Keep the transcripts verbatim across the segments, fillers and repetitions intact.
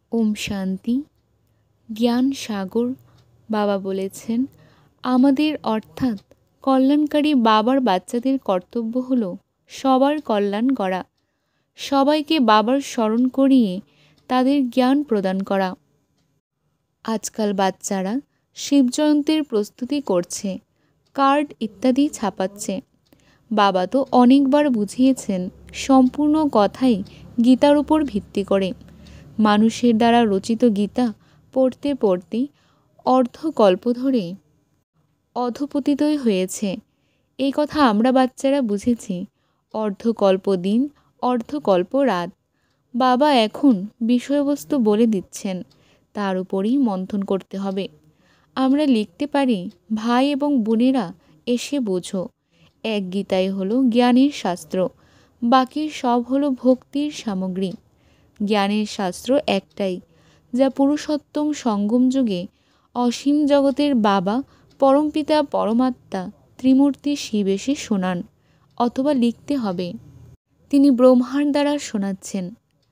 ওম শান্তি। জ্ঞান সাগর বাবা বলেছেন, আমাদের অর্থাৎ কল্যাণকারী বাবার বাচ্চাদের কর্তব্য হলো সবার কল্যাণ করা, সবাইকে বাবার স্মরণ করিয়ে তাদের জ্ঞান প্রদান করা। আজকাল বাচ্চারা শিবজয়ন্তীর প্রস্তুতি করছে, কার্ড ইত্যাদি ছাপাচ্ছে। বাবা তো অনেকবার বুঝিয়েছেন, সম্পূর্ণ কথাই গীতার উপর ভিত্তি করে। মানুষের দ্বারা রচিত গীতা পড়তে পড়তে অর্ধকল্প ধরে অধঃপতিতই হয়েছে। এই কথা আমরা বাচ্চারা বুঝেছি। অর্ধকল্প দিন, অর্ধকল্প রাত। বাবা এখন বিষয়বস্তু বলে দিচ্ছেন, তার উপরই মন্থন করতে হবে। আমরা লিখতে পারি, ভাই এবং বোনেরা এসে বোঝো, এক গীতাই হলো জ্ঞানের শাস্ত্র, বাকি সব হলো ভক্তির সামগ্রী। জ্ঞানের শাস্ত্র একটাই, যা পুরুষোত্তম সঙ্গম যুগে অসীম জগতের বাবা পরমপিতা পরমাত্মা ত্রিমূর্তি শিব এসে শোনান, অথবা লিখতে হবে। তিনি ব্রহ্মার দ্বারা শোনাচ্ছেন।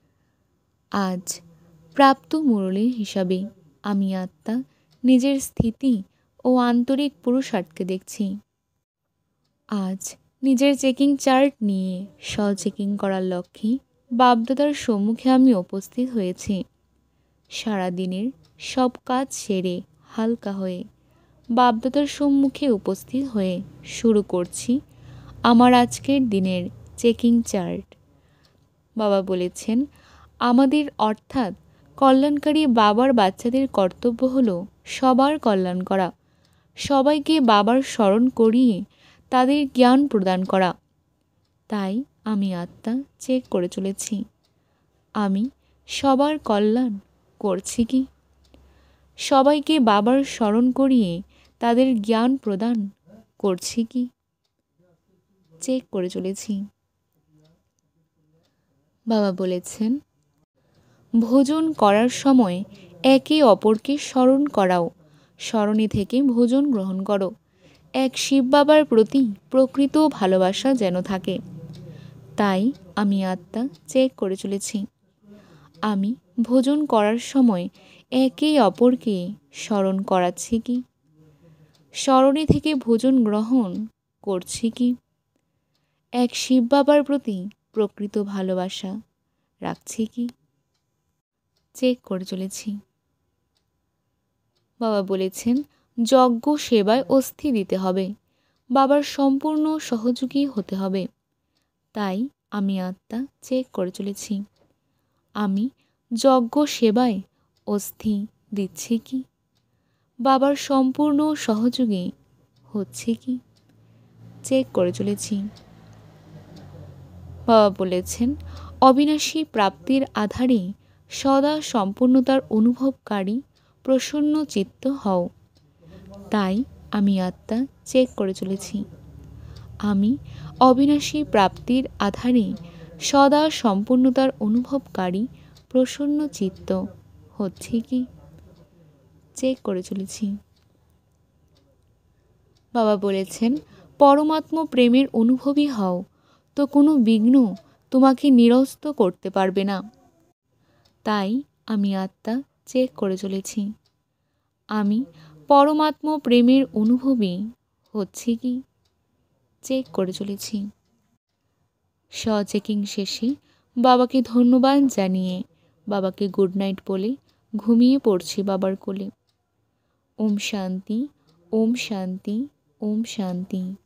আজ প্রাপ্ত মুরলীর হিসাবে আমি আত্মা নিজের স্থিতি ও আন্তরিক পুরুষার্থকে দেখছি। আজ নিজের চেকিং চার্ট নিয়ে স্ব চেকিং করার লক্ষ্যে বাপদাদার সম্মুখে আমি উপস্থিত হয়েছি। সারাদিনের সব কাজ সেরে হালকা হয়ে বাপদাদার সম্মুখে উপস্থিত হয়ে শুরু করছি আমার আজকের দিনের চেকিং চার্ট। বাবা বলেছেন, আমাদের অর্থাৎ কল্যাণকারী বাবার বাচ্চাদের কর্তব্য হলো সবার কল্যাণ করা, সবাইকে বাবার স্মরণ করিয়ে তাদের জ্ঞান প্রদান করা। তাই আমি আত্মা চেক করে চলেছি, আমি সবার কল্যাণ করছি কি? সবাইকে বাবার স্মরণ করিয়ে তাদের জ্ঞান প্রদান করছি কি? চেক করে চলেছি। বাবা বলেছেন, ভোজন করার সময় একে অপরকে স্মরণ করাও, স্মরণে থেকে ভোজন গ্রহণ করো। এক শিব বাবার প্রতি প্রকৃত ভালোবাসা যেন থাকে। তাই আমি আত্মা চেক করে চলেছি, আমি ভোজন করার সময় একে অপরকে স্মরণ করাচ্ছি কি? স্মরণে থেকে ভোজন গ্রহণ করছি কি? এক শিব বাবার প্রতি প্রকৃত ভালোবাসা রাখছি কি? চেক করে চলেছি। বাবা বলেছেন, যজ্ঞ সেবায় অস্থি দিতে হবে, বাবার সম্পূর্ণ সহযোগী হতে হবে। তাই আমি আত্মা চেক করে চলেছি, আমি যজ্ঞ সেবায় অস্থি দিচ্ছি কি? বাবার সম্পূর্ণ সহযোগী হচ্ছে কি? চেক করে চলেছি। বাবা বলেছেন, অবিনাশী প্রাপ্তির আধারে সদা সম্পূর্ণতার অনুভবকারী প্রসন্ন চিত্ত হও। তাই আমি আত্মা চেক করে চলেছি, আমি অবিনাশী প্রাপ্তির আধারে সদা সম্পূর্ণতার অনুভবকারী প্রসন্ন চিত্ত হচ্ছে কি? চেক করে চলেছি। বাবা বলেছেন, পরমাত্ম প্রেমের অনুভবী হও, তো কোনো বিঘ্ন তোমাকে নিরস্ত করতে পারবে না। তাই আমি আত্মা চেক করে চলেছি, আমি পরমাত্ম প্রেমের অনুভবী হচ্ছে কি? চেক করে চলেছি। স্ব চেকিং শেষে বাবাকে ধন্যবাদ জানিয়ে বাবাকে গুড নাইট বলে ঘুমিয়ে পড়ছি বাবার কোলে। ওম শান্তি, ওম শান্তি, ওম শান্তি।